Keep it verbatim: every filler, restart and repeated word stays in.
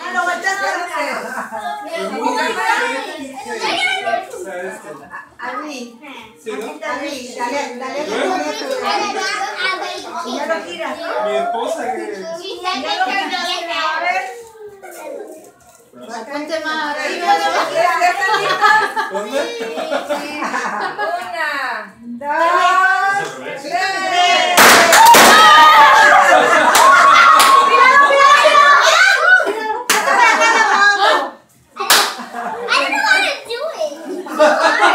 lo volteaste. A mí. ¿Sí, no? A mí. Dale, dale. Y ya lo giras, ¿no? Mi esposa que... A ver. Ponte más arriba. ¿Dónde? Una, dos, tres. I don't want to do it.